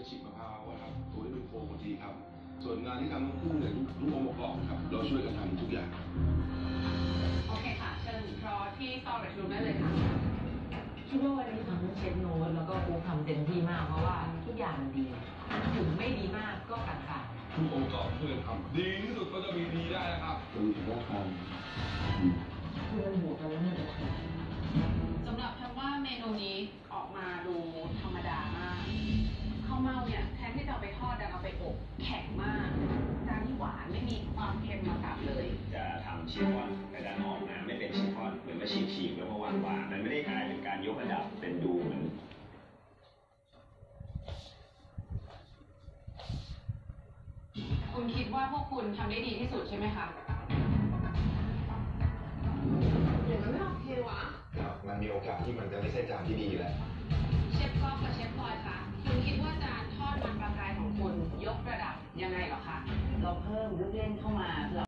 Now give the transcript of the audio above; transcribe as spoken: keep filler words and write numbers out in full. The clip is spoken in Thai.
ฉีกมะพร้าวครับตัวที่เป็นโครงทีครับส่วนงานที่ทำทั้งคู่เนี่ยทุกองค์ประกอบครับเราช่วยกันทำทุกอย่างโอเคค่ะเชิญรอที่ซอร์เรจรูมได้เลยค่ะคิดว่าวันนี้ทั้งเชฟโน้ตแล้วก็ครูทำเต็มที่มากเพราะว่าทุกอย่างมันดีถึงไม่ดีมากก็กลางๆทุกองค์ประกอบช่วยกันทำดีที่สุดก็จะมีดีได้นะครับเราถือว่าทำเพื่อนบวกกันแล้วน่าจะถูกสำหรับคำว่าเมนูนี้ออกมาดูธรรมดามากข้าวเม่าเนี่ยแทนที่จะเอาไปทอดดันเอาไปอบแข็งมากจานที่หวานไม่มีความเค็มมาตัดเลยจะทำชิฟฟ่อนแต่ดันออกมาไม่เป็นชิฟฟ่อนเหมือนมาฉีกๆแล้วก็วางวางมันไม่ได้กลายเป็นการยกระดับเป็นดูเหมือนคุณคิดว่าพวกคุณทำได้ดีที่สุดใช่ไหมคะอย่างนั้นไม่โอเควะครับมันมีโอกาสที่มันจะไม่ใช่จานที่ดีแหละเชฟก๊อฟกับเชฟพลอยค่ะคุณคิดว่าจานทอดมันปลากรายของคุณยกระดับยังไงเหรอคะเราเพิ่มลูกเล่นเข้ามา